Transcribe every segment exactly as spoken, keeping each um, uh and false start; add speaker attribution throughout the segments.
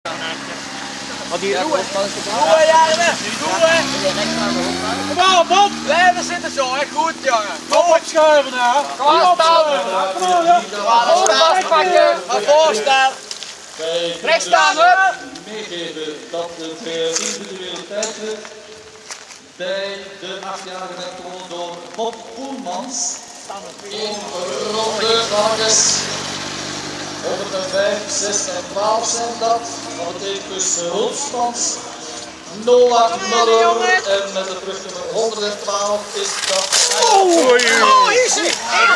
Speaker 1: Wat die roe?
Speaker 2: Roe, Jarne! Roe! Kom op, Bob! Blijven zitten zo, hè? Goed, jongen! Kom op schuiven, hè! Kom op staan! Kom op, ja! Pakken! Ga voor staan! Recht staan, hup!
Speaker 3: Meegeven dat de individuele tijden bij de achtjarige werd gewonnen door Bob Poelmans. In ronde vakjes. honderdvijf, zes en twaalf zijn dat. Dat betekent dus Hulpstans. Noah Muller en met de terugnummer honderdtwaalf is dat.
Speaker 1: Oh, easy!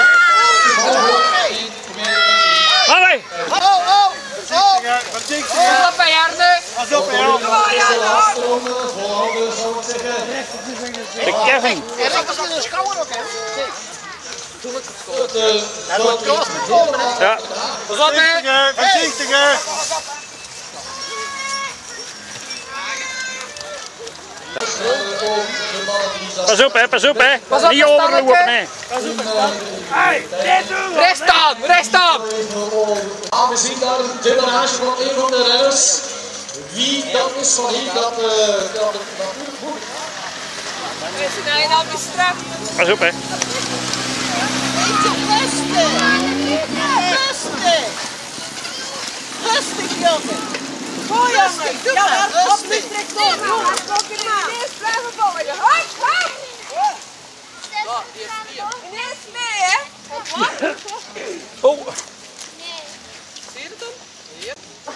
Speaker 1: Allee!
Speaker 2: Oh, oh! Wat zingt ze? Pas op, Jarne! Pas op, Jarne!
Speaker 3: De laatste ronde, volhouden zou ik zeggen.
Speaker 1: De Kevin!
Speaker 2: En dat is in de schouder ook, hè?
Speaker 3: Het wordt cross met komen, hè?
Speaker 1: Ja.
Speaker 2: Pas op, hè! Voorzichtiger!
Speaker 1: Pas op, hè, pas op, hè!
Speaker 2: Pas op,
Speaker 1: niet overlopen, hè!
Speaker 2: Recht staan, recht staan!
Speaker 3: Ah, we zien daar een demarrage van een van de renners. Wie dat is van hier, dat uh, kan het natuurlijk moeilijk.
Speaker 4: We zijn al die strak.
Speaker 1: Pas op, hè!
Speaker 4: Rustig! Rustig! Rustig, jongen! Gooi, jongen! Doe maar! Rustig! Eerst blijven bouwen. Hoi, hoi! Ineens mee, hè?
Speaker 1: Oh!
Speaker 4: Zie je het dan? Ja.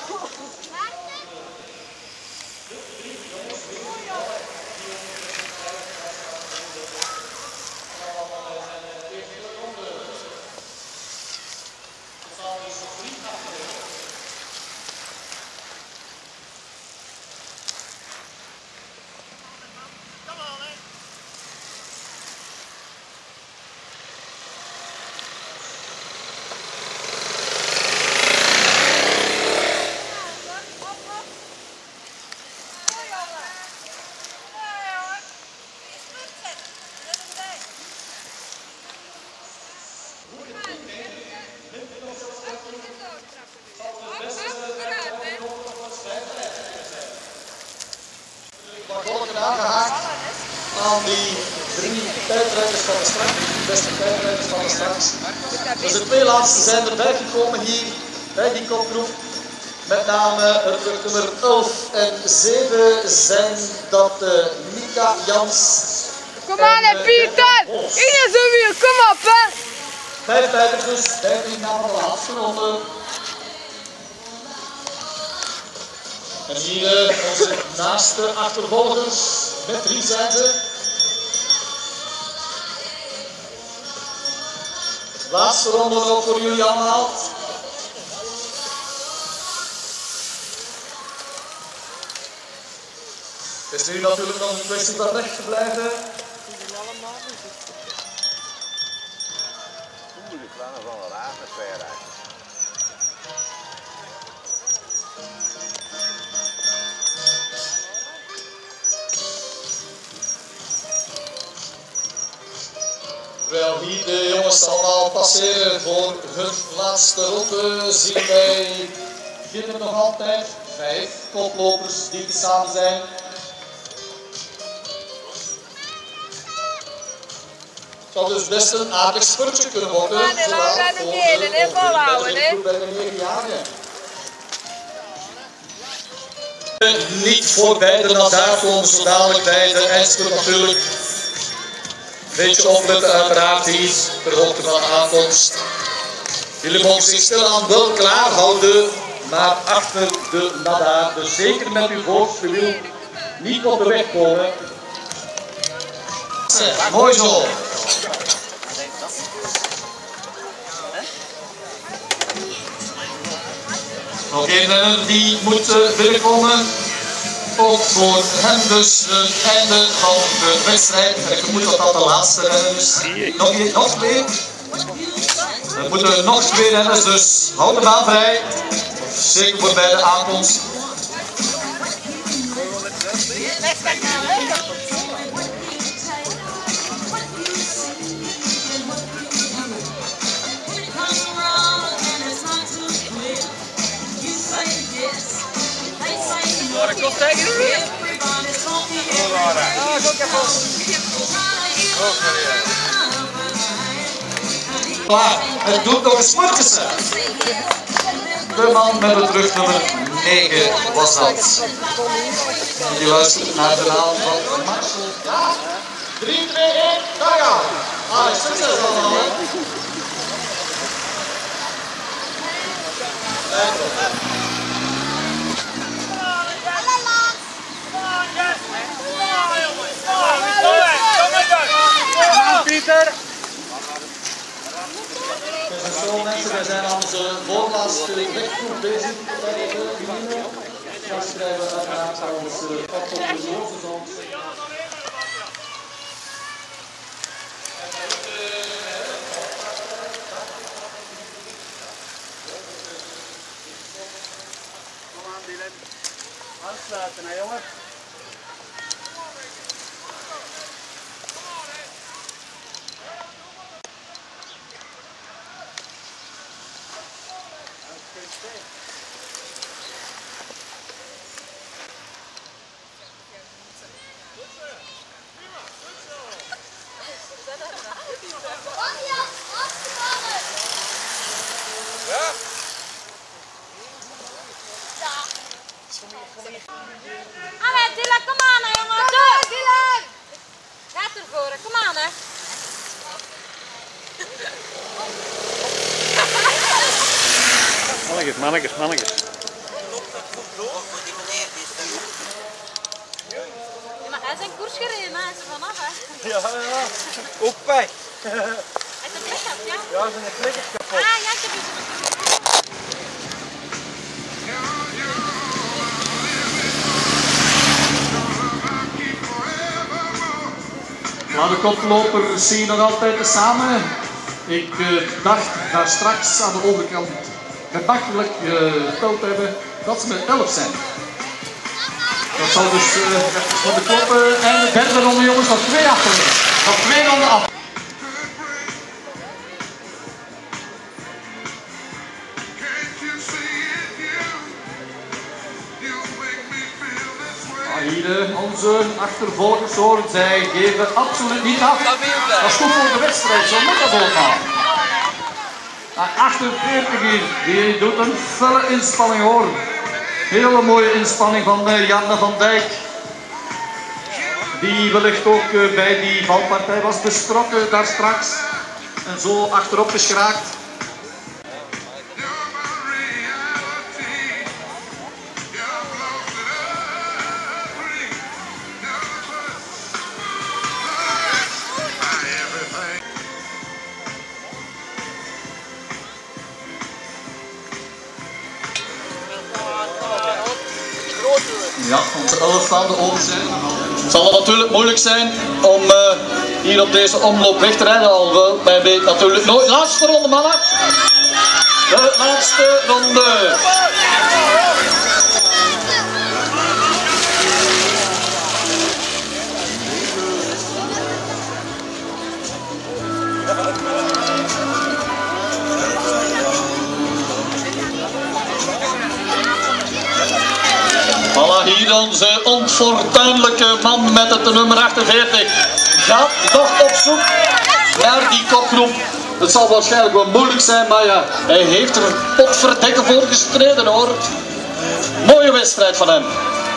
Speaker 3: Aangehaakt aan die drie tijdrijders van de straks, de beste tijdrijders van de straks. Dus de twee laatste zijn erbij gekomen hier bij die kopgroep. Met name het nummer elf en zeven zijn dat uh, Mika Jans.
Speaker 4: Kom aan, hè, Pieter! Ieder zo weer, kom op, hè!
Speaker 3: Vijf tijders dus, dertien na de laatste ronde. En hier uh, onze naaste achtervolgers, met drie zijn ze. Laatste ronde ook voor jullie allemaal. Het is nu natuurlijk nog een kwestie van recht te blijven.
Speaker 5: Moeilijk van een rare sfeer uit.
Speaker 3: Terwijl hier de jongens allemaal passeren voor hun laatste ronde, zien wij beginnen nog altijd vijf koplopers die samen zijn. Het zal dus best een aardig spurtje kunnen worden.
Speaker 4: Maar nee, laten we gaan nog delen, hè, volhouden, hè.
Speaker 3: Bij de negenjarigen. Niet voorbij de Nadar komen, zo dadelijk bij de eindspurt natuurlijk. Beetje opletten uiteraard hier, ter hoogte van de aankomst. Jullie mogen zich stilaan wel klaar houden, maar achter de Nadar. Dus zeker met uw voorste wiel niet op de weg komen. Mooi zo. Nog één renner die moet binnenkomen. Ook voor hem dus het einde van de wedstrijd. En ik vermoed dat dat de laatste renner is. Nog één, nog twee. Er moeten nog twee renners, dus houd de baan vrij. Zeker voor bij de aankomst.
Speaker 2: ik kon tegen die. Ah, ik ook even.
Speaker 3: Klaar, het doet nog eens Martensen. De man met het rugnummer negen was dat. Je luistert naar de naam van Marcel. Ja, drie, twee, één, daar gaan we. Alex, succes allemaal.
Speaker 2: Pieter!
Speaker 3: Zo mensen, wij zijn aan onze voorlaatste wegproef bezig. Dan schrijven we uiteraard aan onze optoppers.
Speaker 2: Aansluiten, hè jongen.
Speaker 4: Allee, Dylan, kom aan hè jongen. Door, Dylan! Gaat ervoor, kom aan hè.
Speaker 1: Mannetjes, mannetjes, mannetjes.
Speaker 4: Ja, maar hij is een koers gereden, hij is er vanaf hè.
Speaker 2: Ja, ja. Ook pech.
Speaker 4: Hij is een blik af, ja?
Speaker 2: Ja, zijn klikkers kapot.
Speaker 4: Ah, ja, ik heb iets.
Speaker 3: Maar de koplopers zie je nog altijd samen. Ik uh, dacht daar straks aan de overkant gedachtelijk geteld uh, hebben dat ze met elf zijn. Dat zal dus uh, van de kloppen en de derde ronde jongens nog twee achter. Nog twee ronden af. Hier onze achtervolgers horen, zij geven absoluut niet af. Dat is goed voor de wedstrijd, zo moet dat ook gaan. achtenveertig hier, die doet een felle inspanning hoor. Hele mooie inspanning van uh, Janne van Dijk. Die wellicht ook uh, bij die valpartij was betrokken daar straks. En zo achterop is geraakt. Ja, onze elf staande over zijn. Het zal natuurlijk moeilijk zijn om uh, hier op deze omloop weg te rijden. Al wel, wij weten natuurlijk nooit. Laatste ronde mannen. De laatste ronde. Voilà, hier onze onfortuinlijke man met het nummer achtenveertig. Gaat nog op zoek naar die kopgroep. Het zal waarschijnlijk wel moeilijk zijn, maar ja, hij heeft er potverdekken voor gestreden hoor. Mooie wedstrijd van hem.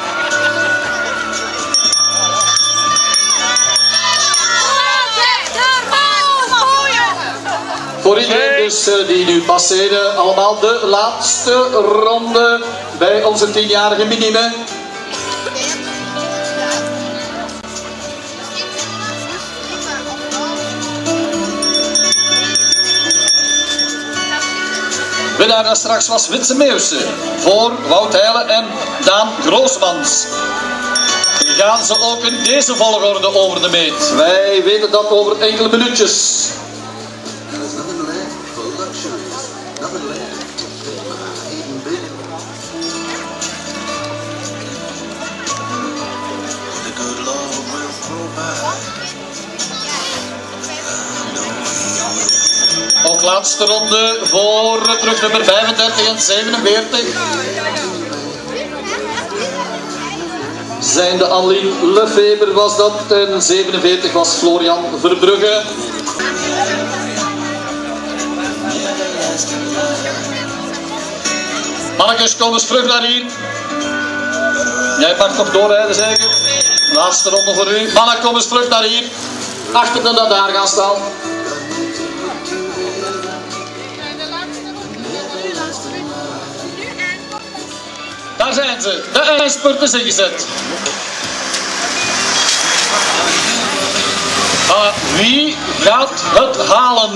Speaker 3: Voor iedereen dus uh, die nu passeerde, allemaal de laatste ronde bij onze tienjarige minime. Winnaar daar straks was Witse Meeuwse voor Wout Heijlen en Daan Groosmans. Gaan ze ook in deze volgorde over de meet. Wij weten dat over enkele minuutjes. Ook laatste ronde voor terugnummer vijfendertig en zevenenveertig. zijn de Annelie Lefeber was dat en zevenenveertig was Florian Verbrugge. Mannetjes, kom eens terug naar hier. Jij mag toch doorrijden zeker? Laatste ronde voor u. Mannen, kom eens terug naar hier. Achter dan dat daar gaan staan. Daar zijn ze. De ijspurt is ingezet. Uh, wie gaat het halen?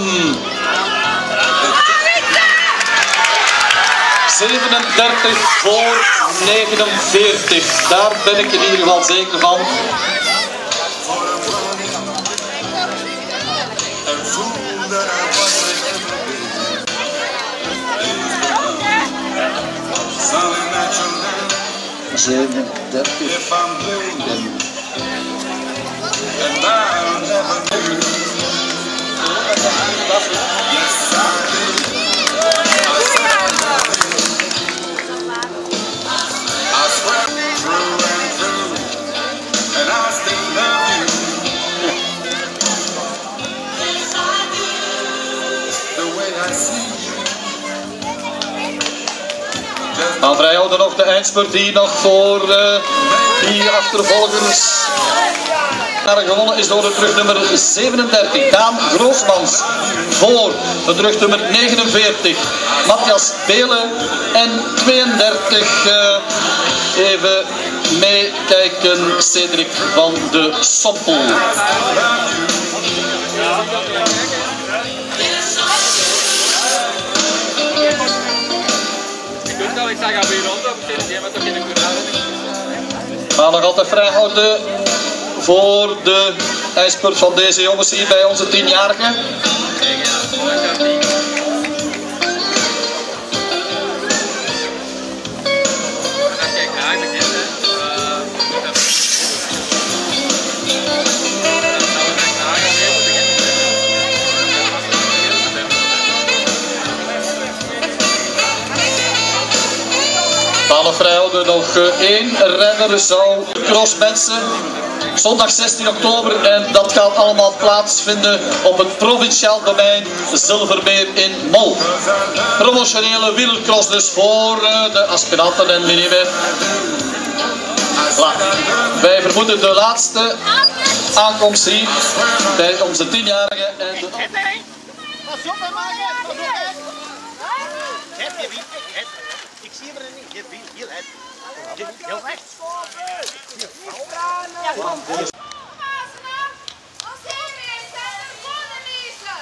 Speaker 3: zevenendertig voor negenenveertig. Daar ben ik in ieder geval zeker van. zevenendertig. Dan vrijhouden nog de eindspurt die nog voor uh, die achtervolgers gewonnen is door de terugnummer zevenendertig. Daan Groosmans voor de terugnummer negenenveertig. Matthias Belen en tweeëndertig. Uh, even meekijken, Cedric van de Sompel. Maar nog altijd vrijhouden voor de ijspurt van deze jongens hier bij onze tienjarigen. Banen vrijhouden, nog één renner zou crossmensen. Zondag zestien oktober en dat gaat allemaal plaatsvinden op het provinciaal domein Zilvermeer in Mol. Promotionele wielercross dus voor de aspiranten en minime. Wij vermoeden de laatste aankomst hier bij onze tienjarigen. En de...
Speaker 5: Ik zie hem er niet. Je bent heel hard. Heel recht.
Speaker 4: Ja, kom. Als iedereen zijn er gewonnen lezen.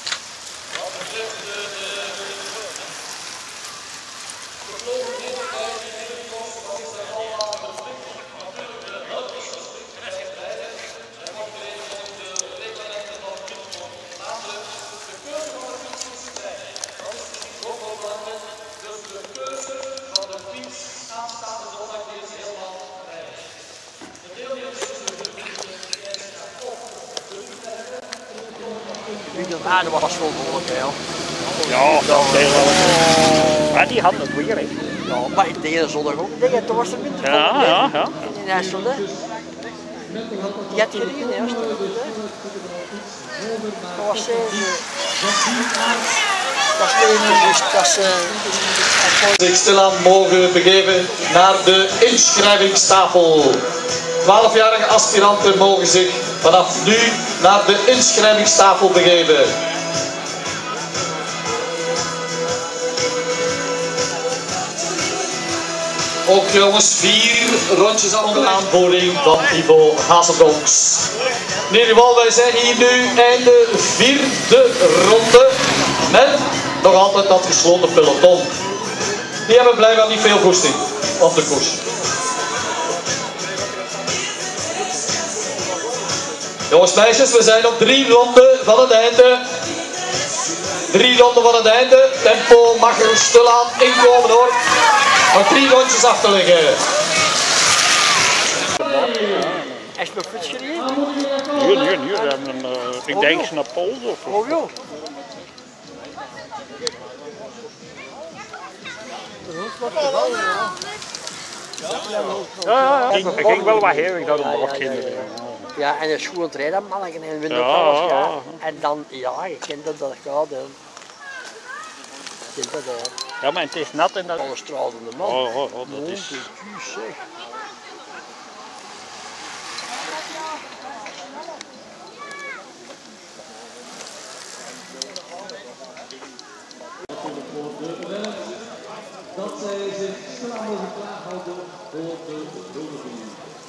Speaker 2: Ah, dat was wel behoorlijk, hè.
Speaker 1: Ja, dat is wel. Maar die hadden het weer, hè.
Speaker 2: Ja, maar ik deed dat zondag ook. Ik denk dat was de winter.
Speaker 1: Ja, ja, ja.
Speaker 2: In IJsland, hè. Die had gereden, hè. Dat was zeer... Dat was leuk, dus dat is...
Speaker 3: zich stilaan mogen begeven naar de inschrijvingstafel. twaalfjarige aspiranten mogen zich vanaf nu naar de inschrijvingstafel begeven. Ook jongens, vier rondjes onder aanvoering van Ivo Hazelbronks. In ieder geval, wij zijn hier nu einde vierde ronde met nog altijd dat gesloten peloton. Die hebben blijkbaar niet veel goesting op de koers. Jongens, meisjes, we zijn op drie ronden van het einde. Drie ronden van het einde. Tempo mag er stilaan inkomen hoor. Nog drie rondjes af te leggen.
Speaker 2: Hij is nog fiets gereden?
Speaker 1: Nee, nee, nee. We hebben een, uh, ik denk naar Pols of zo.
Speaker 2: Oh joh.
Speaker 1: Ja, ja, ja. Ik ging wel wat hevig daar om wat kinderen.
Speaker 6: Ja, en een schoon trainer manneken en winnen
Speaker 1: Ja,
Speaker 6: alles,
Speaker 1: ja,
Speaker 6: ja.
Speaker 1: ja.
Speaker 6: En dan, ja, je kent dat dat gaat, hè. Je kent dat, hè.
Speaker 1: Ja, maar het is nat en dat...
Speaker 6: Alle stralende man.
Speaker 1: Oh, oh, oh, dat is...
Speaker 6: Mondekuus, zeg.
Speaker 3: Dat zij zich snel mogelijk klaarhouden voor de rode vier.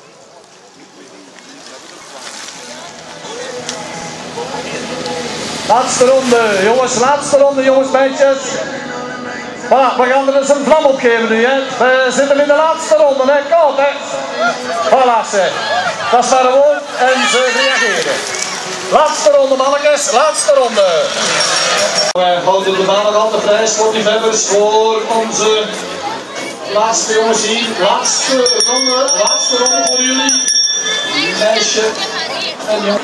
Speaker 3: Laatste ronde, jongens, laatste ronde, jongens, meisjes. Voilà, we gaan er eens een vlam op geven nu, hè. We zitten in de laatste ronde, hè. Koud, hè. Voilà, zeg. Dat is maar een woord en ze reageren. Laatste ronde, mannetjes, laatste ronde. Wij houden de baan nog altijd vrij, sportliefhebbers, voor onze laatste jongens hier. Laatste ronde, laatste ronde voor jullie. Meisje en jongen.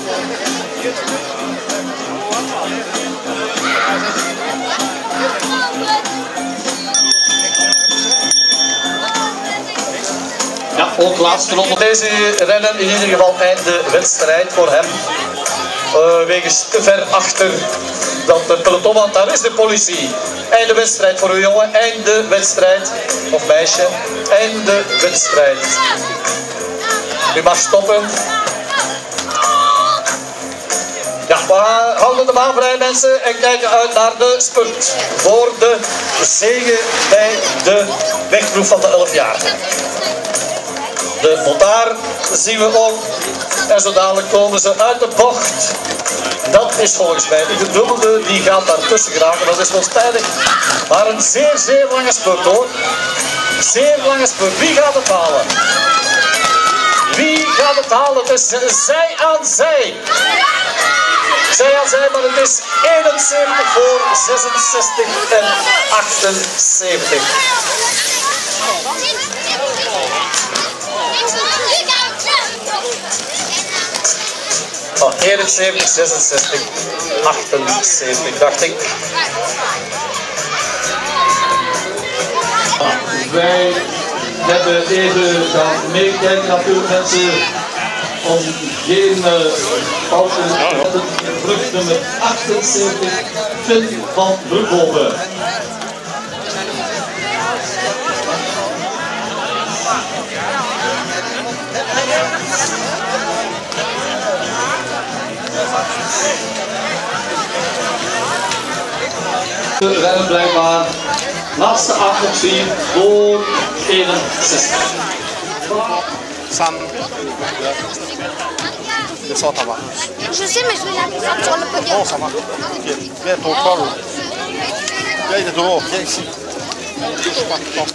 Speaker 3: Ja, ook laatste ronde. Deze renner in ieder geval einde wedstrijd voor hem. Uh, wegens te ver achter dat de peloton, want daar is de politie. Einde wedstrijd voor u jongen, einde wedstrijd. Of meisje, einde wedstrijd. U mag stoppen. Ja, we houden de baan vrij mensen en kijken uit naar de spurt. Voor de zege bij de wegproef van de elfjarigen. De motaar zien we ook. En zo dadelijk komen ze uit de bocht. Dat is volgens mij de gedubbelde, die gaat daar tussen geraken. Dat is wel spijtig. Maar een zeer, zeer lange spurt hoor. Zeer lange spurt. Wie gaat het halen? Wie gaat het halen? Het is zij aan zij. Zij aan zij, maar het is eenenzeventig voor zesenzestig en achtenzeventig. Oh, eenenzeventig, zesenzestig, achtenzeventig, dacht ik. Ah, wij hebben even gaan meekijken natuurlijk mensen om geen uh, pauze te hebben. Brug nummer achtenzeventig, Finn van Broekhoven. We rennen blijkbaar laatste achteroptie voor eenenzestig.
Speaker 5: Sam. Descends ta main.
Speaker 4: Je sais, mais je vais la mettre sur le podium.
Speaker 5: Bon, ça marche. Ok. Viens, ton col. Viens, il est dehors. Viens ici. Touche pas. Attends.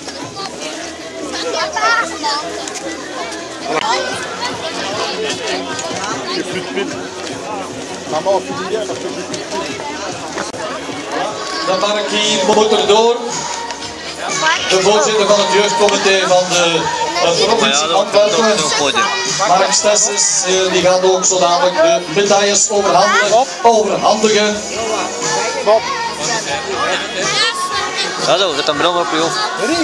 Speaker 5: J'ai plus de pile. Maman, on finit bien parce que j'ai plus de pile.
Speaker 3: Dan mag ik hier motor door. De voorzitter van het jeugdcomité van de uh, provincie Antwerpen, Mark Stessens, uh, die gaat ook zo dadelijk de medailles overhandigen. overhandigen.
Speaker 7: Hallo, zet een bril op je hoofd.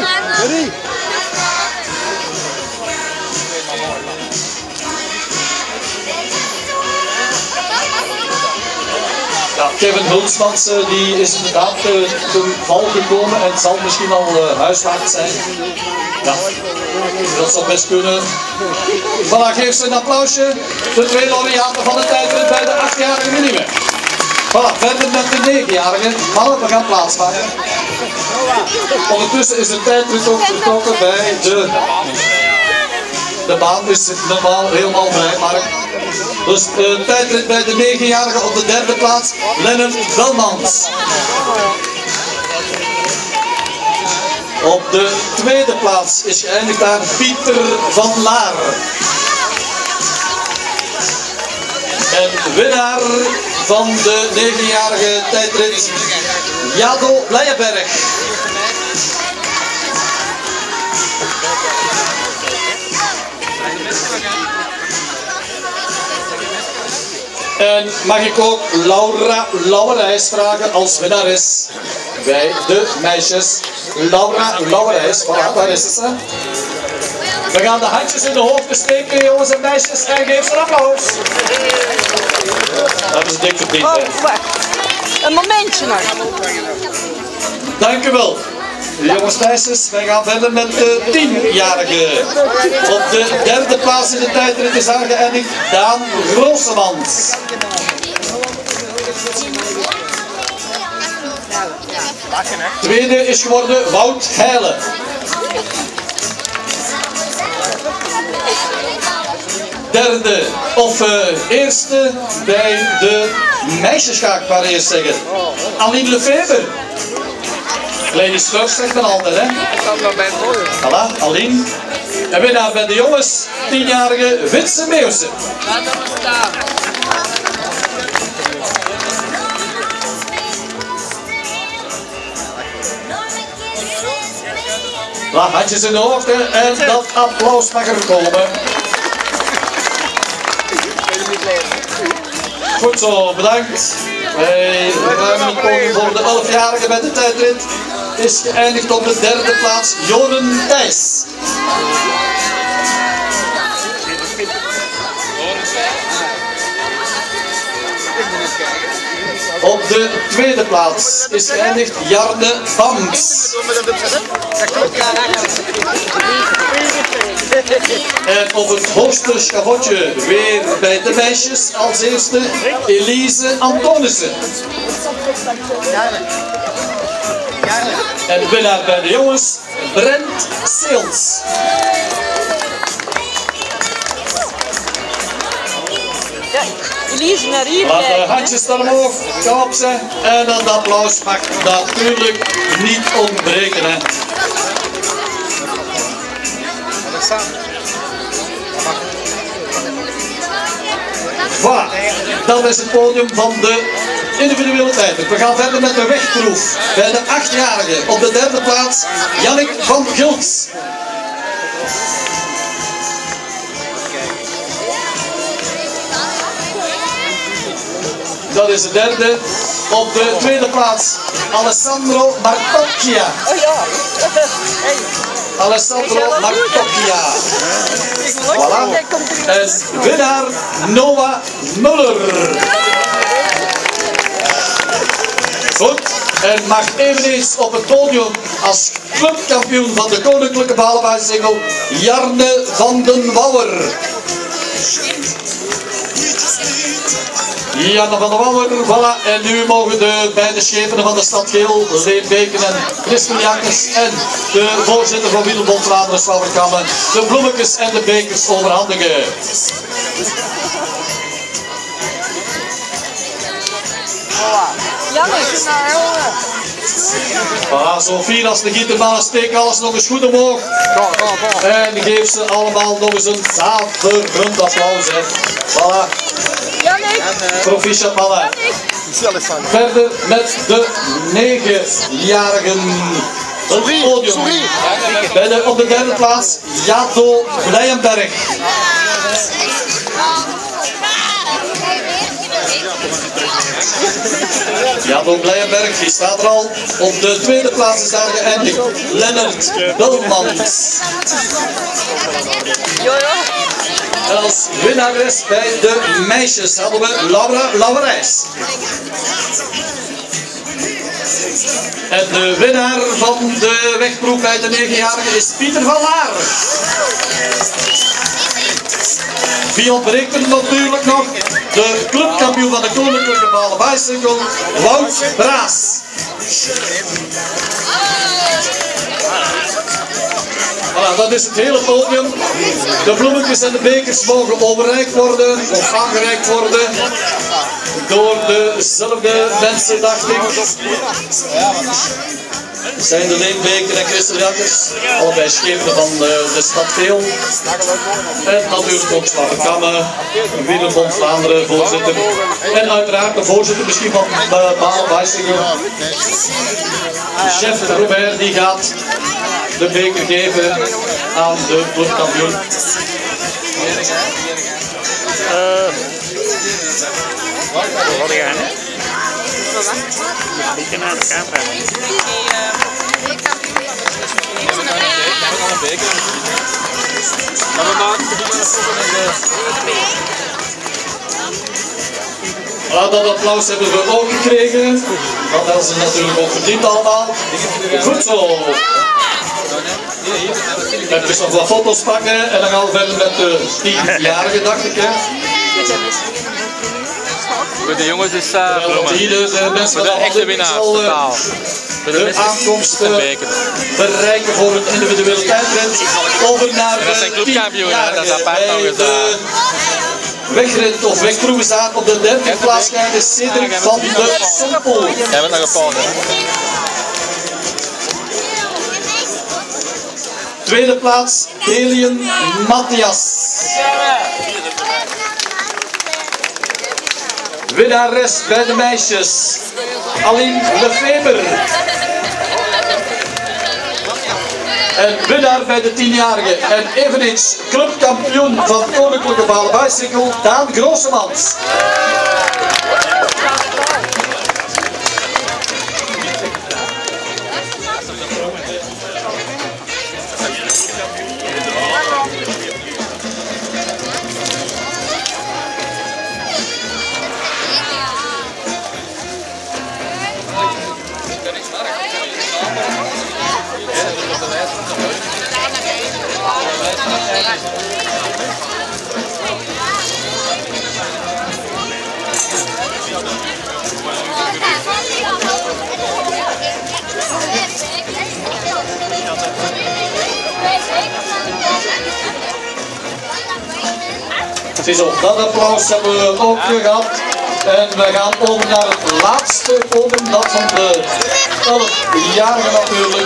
Speaker 3: Ja, Kevin Hulsmans uh, die is inderdaad uh, ten val gekomen en zal misschien al uh, huiswaarts zijn. Ja, dat zou best kunnen. Voilà, geef ze een applausje. De tweede laureaten van de tijdrit bij de achtjarige minime. Voilà, verder met de negenjarigen. Mannen, we gaan plaatsmaken. Ondertussen is de tijdrit ook vertrokken bij de... De baan is normaal helemaal vrij, Mark. Dus de tijdrit bij de negenjarigen op de derde plaats, Lennart Belmans. Op de tweede plaats is geëindigd daar Pieter van Laar. En winnaar van de negenjarige tijdrit, Jado Blijenberg. En mag ik ook Laura Lauwerijs vragen als winnares bij de meisjes. Laura Lauwerijs, voilà, waar is ze? We gaan de handjes in de hoofden steken, jongens en meisjes, en geef ze een applaus. Dat is dik verdiend, hè.
Speaker 6: Oh, wacht. Een momentje nog.
Speaker 3: Dank u wel. Jongens en meisjes, wij gaan verder met de tienjarige. Op de derde plaats in de tijdrit is aangeëindigd Daan Groosemans. Tweede is geworden Wout Heijlen. Derde, of uh, eerste bij de meisjes ga ik maar eerst zeggen. Aline Lefebvre. Ladies first zegt men altijd, hè? Voilà, Aline. En winnaar bij de jongens, tienjarige Witse Meeuwse.
Speaker 2: Laat hem staan.
Speaker 3: Laat handjes in de hoofden en dat applaus mag er komen. Goed zo, bedankt. Wij ruimen het podium voor de elfjarige bij de tijdrit. Is geëindigd op de derde plaats Joren Thijs. Op de tweede plaats is geëindigd Jarne Bams. En op het hoogste schavotje weer bij de meisjes als eerste Elise Antonissen. En winnaar bij de jongens Brent Seels.
Speaker 6: Elise naar hier.
Speaker 3: Laat de handjes daar omhoog, kom op ze. En dat applaus mag natuurlijk niet ontbreken. Hè. Voilà, dat is het podium van de individuele tijdrit. We gaan verder met de wegproef bij de achtjarige. Op de derde plaats Jannik van Gils. Dat is de derde. Op de tweede plaats Alessandro Martocchia.
Speaker 6: Oh ja.
Speaker 3: Alessandro Martocchia. Voilà. En winnaar Noah Muller. Goed. En mag eveneens op het podium als clubkampioen van de Koninklijke Balenbaansingel Jarne van den Wouwer. Janne van der Wouwer, voilà. En nu mogen de beide schepenen van de stad Geel, Leen Beken en Christel Jankers en de voorzitter van Wielenbond Vlaanderen, Swalberkammen, de bloemetjes en de bekers overhandigen.
Speaker 6: Janne.
Speaker 3: Voilà, zo fijn als de gieterbaan, steek alles nog eens goed omhoog. En geef ze allemaal nog eens een zatergrond applaus. Hè. Voilà. Proficiat mannen. Verder met de negenjarigen. Het podium. Bij de, op de derde plaats Jato Blijenberg. Jato Blijenberg, die staat er al. Op de tweede plaats is daar geëindigd Lennart Belmans. En als winnares bij de meisjes hadden we Laura Lauwerijs. En de winnaar van de wegproef bij de negenjarigen is Pieter van Laar. Wie ontbreekt er natuurlijk nog? De clubkampioen van de Koninklijke Balenbaansingel, Wout Braas. Voilà, dat is het hele podium. De bloemetjes en de bekers mogen overreikt worden, of aangereikt worden, door dezelfde mensen, dacht ik. Het zijn de Leen Beken en Christel Jankers, allebei schepenen van de, de stad Geel. En natuurlijk ook Swalberkammen, Wielenbond Vlaanderen, voorzitter. En uiteraard de voorzitter misschien van de Balenbaansingel. Chef Robert, die gaat de beker geven aan de clubkampioen.
Speaker 1: Uh, wat ga je? Ik kan naar de camera.
Speaker 2: Ik heb een beker.
Speaker 3: Ja, dat applaus hebben we ook gekregen. Dat hebben ze natuurlijk ook verdiend allemaal. Goed zo. Even nog wat foto's pakken en dan gaan we verder met de tienjarige, dacht ik. Hè.
Speaker 8: Voor de jongens is uh,
Speaker 3: hier de, de mensen
Speaker 8: voor de echte winnaars totaal. Voor de,
Speaker 3: de aankomst bereiken voor het individuele tijdrit. Over naar
Speaker 8: dat zijn
Speaker 3: de
Speaker 8: clubkampioenen, dat is apart nog eens.
Speaker 3: Wegrit of wegproeven staan op de derde plaats krijgt de Cedric van de Sompel.
Speaker 8: Jij bent nog een pauze.
Speaker 3: Tweede plaats, Delian Matthias. Winnares bij de meisjes, Aline Lefeber. En winnaar bij de tienjarigen en eveneens clubkampioen van Koninklijke Balen Bicycle, Daan Groosemans. Ziezo, dat applaus hebben we ook gehad. En we gaan over naar het laatste podium, dat van de elfjarigen natuurlijk.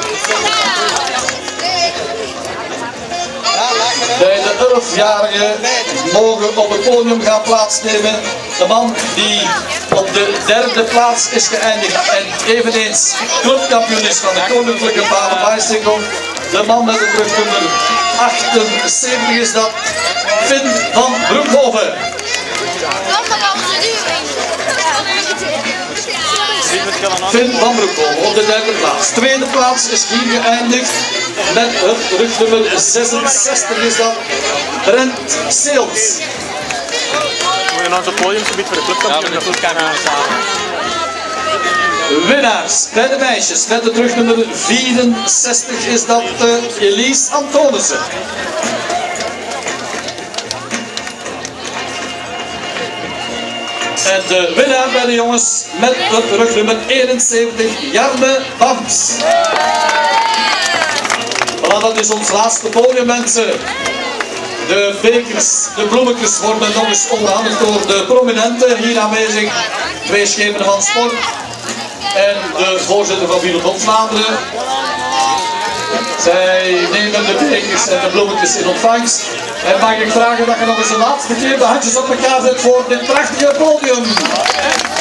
Speaker 3: Bij de elfjarigen mogen op het podium gaan plaatsnemen. De man die op de derde plaats is geëindigd en eveneens clubkampioen is van de Koninklijke Balen Bicycle. De man met de rugnummer achtenzeventig is dat, Finn van Broekhoven. Finn van Broekhoven op de derde plaats. Tweede plaats is hier geëindigd met het rugnummer zesenzestig is dat, Brent Seels.
Speaker 8: Moet je nou zo'n podiumgebied voor de clubkampioen? Ja, de clubkampioen samen.
Speaker 3: Winnaars bij de meisjes met het rugnummer vierenzestig is dat uh, Elise Antonissen. En de winnaar bij de jongens met het rugnummer eenenzeventig, Jarme Bams. Voilà, dat is ons laatste podium, mensen. De bekers, de bloemetjes worden nog eens onderhandigd door de prominenten hier aanwezig. Twee schepen van sport en de voorzitter van Wielerbond Vlaanderen. Zij nemen de bekers en de bloemetjes in ontvangst. En mag ik vragen dat je nog eens de laatste keer de handjes op elkaar zet voor dit prachtige podium.